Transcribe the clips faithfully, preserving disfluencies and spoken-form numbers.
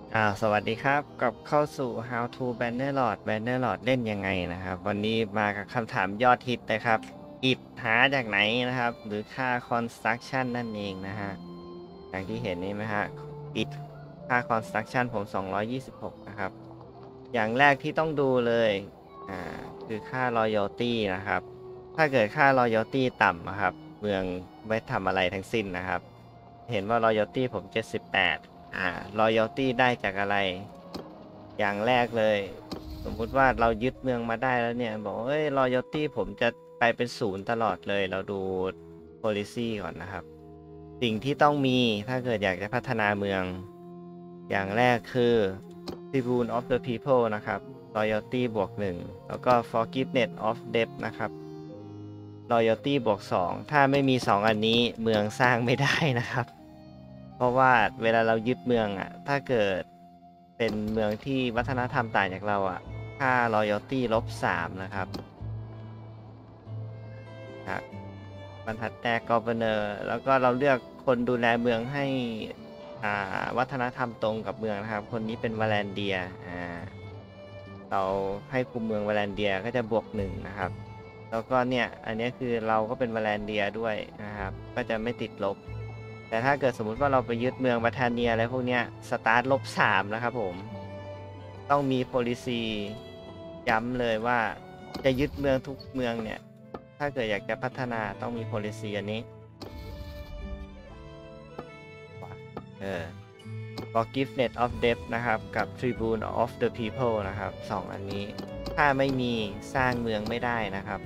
อ่าสวัสดีครับกลับเข้าสู่ How to Bannerlord Bannerlord เล่นยังไงนะครับวันนี้มากับคำถามยอดฮิตนะครับอิฐหาจากไหนนะครับหรือค่า construction นั่นเองนะฮะอย่างที่เห็นนี่ไหมฮะอิฐค่า construction ผมสองร้อยยี่สิบหกนะครับอย่างแรกที่ต้องดูเลยอ่าคือค่า royalty นะครับถ้าเกิดค่า royalty ต่ำนะครับเมืองไม่ทำอะไรทั้งสิ้นนะครับเห็นว่า royalty ผมเจ็ดสิบแปดอ่า royalty ได้จากอะไรอย่างแรกเลยสมมุติว่าเรายึดเมืองมาได้แล้วเนี่ยบอกเอ้ย royalty ผมจะไปเป็นศูนย์ตลอดเลยเราดู policy ก่อนนะครับสิ่งที่ต้องมีถ้าเกิดอยากจะพัฒนาเมืองอย่างแรกคือ tribune of the people นะครับ royalty บวกหนึ่งแล้วก็ forgiveness of debt นะครับ royalty บวกสองถ้าไม่มีสองอันนี้เมืองสร้างไม่ได้นะครับเพราะว่าเวลาเรายึดเมืองอ่ะถ้าเกิดเป็นเมืองที่วัฒนธรรมต่างจากเราอ่ะค่า royalty ลบสามนะครับครับบรรทัดแรก governor แล้วก็เราเลือกคนดูแลเมืองให้อ่าวัฒนธรรมตรงกับเมืองนะครับคนนี้เป็นวาแลนเดียอ่าเราให้คุมเมืองวาแลนเดียก็จะบวกหนึ่งนะครับแล้วก็เนี่ยอันนี้คือเราก็เป็นวาแลนเดียด้วยนะครับก็จะไม่ติดลบแต่ถ้าเกิดสมมุติว่าเราไปยึดเมืองบัทาเนียอะไรพวกเนี้ยสตาร์ทลบสามนะครับผมต้องมี policy ย้ำเลยว่าจะยึดเมืองทุกเมืองเนี่ยถ้าเกิดอยากจะพัฒนาต้องมี policy อันนี้เออ forgiveness of debt นะครับกับ tribune of the people นะครับสองอันนี้ถ้าไม่มีสร้างเมืองไม่ได้นะครับ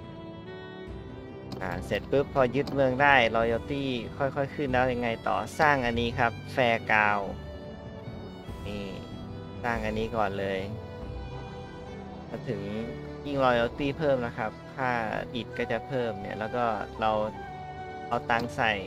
อ่าเสร็จปุ๊บพอยึดเมืองได้ loyalty ค่อยๆขึ้นแล้วยังไงต่อสร้างอันนี้ครับ fair ground นี่สร้างอันนี้ก่อนเลยมาถึงยิ่ง loyalty เพิ่มนะครับค่าอิฐก็จะเพิ่มเนี่ยแล้วก็เราเอาตังค์ใส่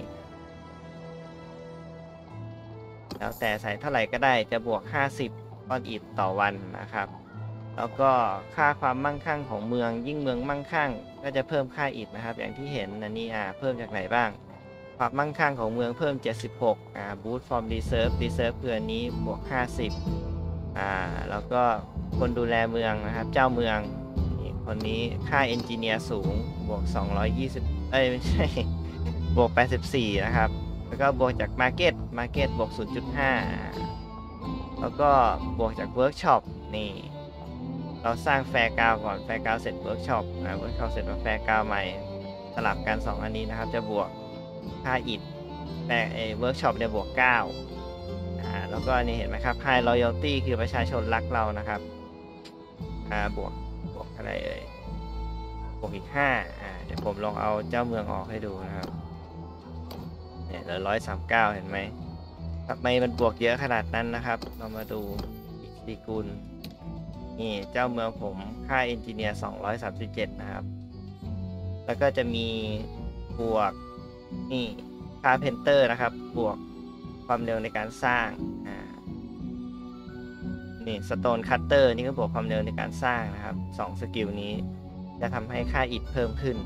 แล้วแต่ใส่เท่าไหร่ก็ได้จะบวกห้าสิบก้อนอิฐต่อวันนะครับแล้วก็ค่าความมั่งคั่งของเมืองยิ่งเมืองมั่งคั่งก็จะเพิ่มค่าอิฐนะครับอย่างที่เห็นอันนี้อ่าเพิ่มจากไหนบ้างความมั่งคั่งของเมืองเพิ่มเจ็ดสิบหกอ่า boost from reserve reserve เพื่อนนี้บวกห้าสิบอ่าแล้วก็คนดูแลเมืองนะครับเจ้าเมืองคนนี้ค่าเอนจิเนียร์สูงบวกสองร้อยยี่สิบเอ้ยไม่ใช่บวกแปดสิบสี่นะครับแล้วก็บวกจาก Market Market บวกศูนย์จุดห้าแล้วก็บวกจากเวิร์กช็อปนี่เราสร้างแฟร์กราวก่อนแฟร์กราวเสร็จเวิร์กช็อปอ่าเวิร์กช็อปเสร็จมาแฟร์กราวใหม่สลับกันสองอันนี้นะครับจะบวกค่าอิฐแฟร์เอเวิร์กช็อปเนี่ยบวกเก้าอ่าแล้วก็นี่เห็นไหมครับ High Loyalty คือประชาชนรักเรานะครับอ่าบวกบวกอะไรเอ่ยบวกอีกห้าอ่าเดี๋ยวผมลองเอาเจ้าเมืองออกให้ดูนะครับเนี่ยเหลือร้อยสามเก้าเห็นไหมทำไมมันบวกเยอะขนาดนั้นนะครับเรามาดูอีกสี่กุลนี่เจ้าเมืองผมค่าเอนจิเนียร์สองร้อยสามสิบเจ็ดนะครับแล้วก็จะมีบวกนี่ค่าเพนเตอร์นะครับบวกความเร็วในการสร้างอ่านี่สโตนคัตเตอร์นี่ก็บวกความเร็วในการสร้างนะครับสองสกิลนี้จะทำให้ค่าอิฐเพิ่มขึ้น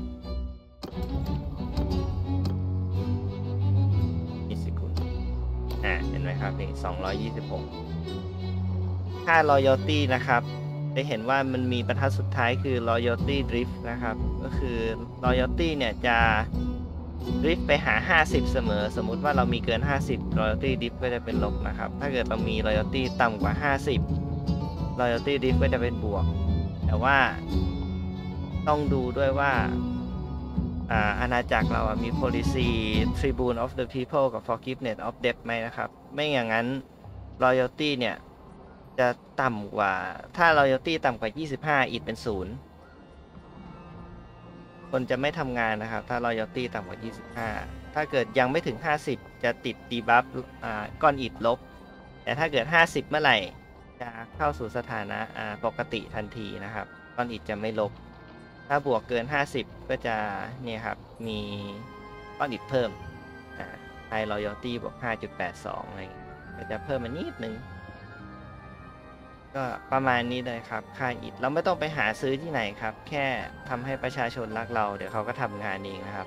อีกสิกุลอ่าเห็นไหมครับนี่สองร้อยยี่สิบหกค่า loyalty นะครับจะเห็นว่ามันมีบรรทัดสุดท้ายคือ loyalty drift นะครับก็คือ loyalty เนี่ยจะ drift ไปหาห้าสิบเสมอสมมุติว่าเรามีเกินห้าสิบ loyalty drift ก็จะเป็นลบนะครับถ้าเกิดเรามี loyalty ต่ำกว่าห้าสิบ loyalty drift ก็จะเป็นบวกแต่ว่าต้องดูด้วยว่าอ่าอาณาจักรเราอ่ะมี policy tribune of the people กับ forgiveness of debt ไหมนะครับไม่อย่างนั้น loyalty เนี่ยจะต่ำกว่าถ้า loyalty ต่ำกว่ายี่สิบห้าอิฐเป็นศูนย์คนจะไม่ทำงานนะครับถ้า loyalty ต่ำกว่ายี่สิบห้าถ้าเกิดยังไม่ถึงห้าสิบจะติด debuff อ่าก้อนอิฐลบแต่ถ้าเกิดห้าสิบเมื่อไหร่จะเข้าสู่สถานะอ่าปกติทันทีนะครับก้อนอิฐจะไม่ลบถ้าบวกเกินห้าสิบก็จะเนี่ยครับมีก้อนอิฐเพิ่มอ่า high loyalty บวก ห้าจุดแปดสอง อะไรก็จะเพิ่มมานิดนึงก็ประมาณนี้เลยครับค่าอิฐเราไม่ต้องไปหาซื้อที่ไหนครับแค่ทำให้ประชาชนรักเราเดี๋ยวเขาก็ทำงานเองนะครับ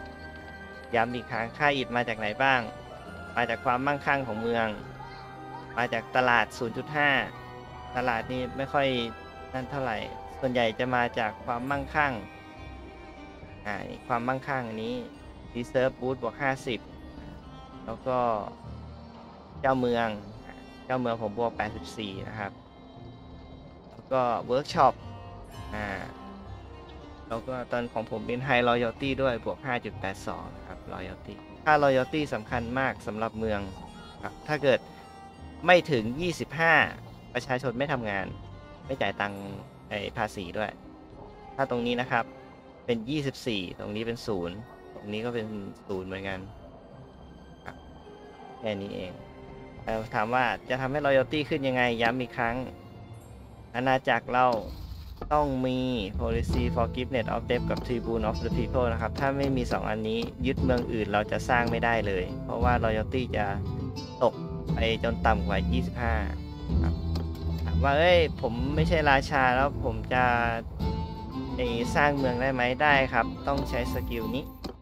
ย้ำอีกครั้งค่าอิฐมาจากไหนบ้างมาจากความมั่งคั่งของเมืองคมาจากตลาด ศูนย์จุดห้า ตลาดนี้ไม่ค่อยนั่นเท่าไหร่ส่วนใหญ่จะมาจากความมั่งคั่งอ่าความมั่งคั่งอันนี้ Reserve Boost บวกห้าสิบแล้วก็เจ้าเมืองเจ้าเมืองผมบวกแปดสิบสี่นะครับแล้วก็ Workshop อ่าแล้วก็ตอนของผมเป็น High Loyalty ด้วยบวก ห้าจุดแปดสอง ครับ Loyalty ค่า Loyalty สำคัญมากสำหรับเมืองครับถ้าเกิดไม่ถึงยี่สิบห้าประชาชนไม่ทำงานไม่จ่ายตังค์ไอ้ภาษีด้วยถ้าตรงนี้นะครับเป็นยี่สิบสี่ตรงนี้เป็นศูนย์ตรงนี้ก็เป็นศูนย์เหมือนกันครับแค่นี้เองถามว่าจะทำให้ Loyalty ขึ้นยังไงย้ำอีกครั้งอาณาจักรเราต้องมี policy forgiveness of debt กับ tribune of the people นะครับถ้าไม่มีสองอันนี้ยึดเมืองอื่นเราจะสร้างไม่ได้เลยเพราะว่า Loyalty จะตกไปจนต่ำกว่ายี่สิบห้าครับถามว่าเอ้ยผมไม่ใช่ราชาแล้วผมจะสร้างเมืองได้ไหมได้ครับต้องใช้สกิลนี้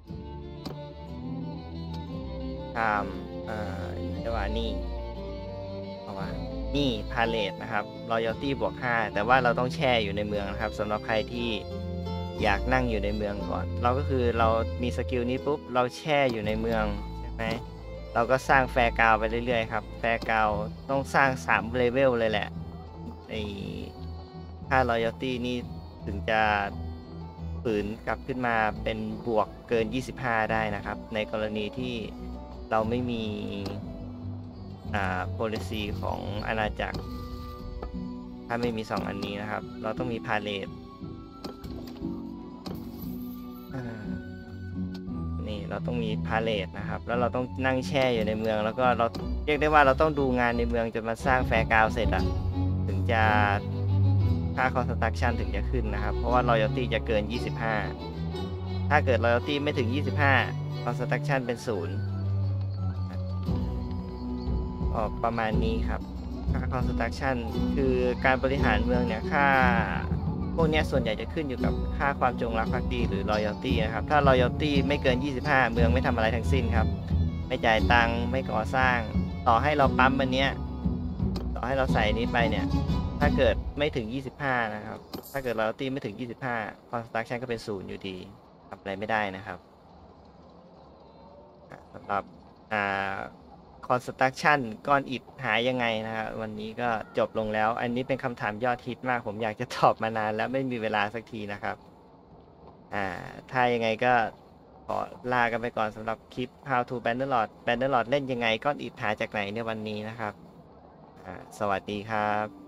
ทำอ่าจังหวะนี้เพราะว่านี่พาเลทนะครับ Loyalty บวกห้าแต่ว่าเราต้องแช่อยู่ในเมืองนะครับสำหรับใครที่อยากนั่งอยู่ในเมืองก่อนเราก็คือเรามีสกิลนี้ปุ๊บเราแช่อยู่ในเมืองใช่ไหมเราก็สร้างแฟร์กราวไปเรื่อยๆครับแฟร์กราวต้องสร้างสามเลเวลเลยแหละในค่า Loyalty นี่ถึงจะฝืนกลับขึ้นมาเป็นบวกเกินยี่สิบห้าได้นะครับในกรณีที่เราไม่มีอ่า policy ของอาณาจักรถ้าไม่มีสองอันนี้นะครับเราต้องมีพาเลทนี่เราต้องมีพาเลทนะครับแล้วเราต้องนั่งแช่อยู่ในเมืองแล้วก็เราเรียกได้ว่าเราต้องดูงานในเมืองจนมาสร้างแฟร์กราวเสร็จอ่ะถึงจะค่า construction ถึงจะขึ้นนะครับเพราะว่า loyalty จะเกินยี่สิบห้าถ้าเกิด loyalty ไม่ถึงยี่สิบห้า construction เป็นศูนย์ออกประมาณนี้ครับค่า construction คือการบริหารเมืองเนี่ยค่าพวกนี้ส่วนใหญ่จะขึ้นอยู่กับค่าความจงรักภักดีหรือ loyalty นะครับถ้า loyalty ไม่เกินยี่สิบห้าเมืองไม่ทำอะไรทั้งสิ้นครับไม่จ่ายตังค์ไม่ก่อสร้างต่อให้เราปั๊มอันเนี้ยต่อให้เราใส่นี้ไปเนี่ยถ้าเกิดไม่ถึงยี่สิบห้านะครับถ้าเกิด loyalty ไม่ถึงยี่สิบห้า construction ก็เป็นศูนย์อยู่ดีทำอะไรไม่ได้นะครับสำหรับอ่าconstruction ก้อนอิฐหายังไงนะครับวันนี้ก็จบลงแล้วอันนี้เป็นคำถามยอดฮิตมากผมอยากจะตอบมานานแล้วไม่มีเวลาสักทีนะครับอ่าถ้ายังไงก็ขอลากันไปก่อนสำหรับคลิป how to Bannerlord Bannerlord เล่นยังไงก้อนอิฐหาจากไหนในวันนี้นะครับอ่าสวัสดีครับ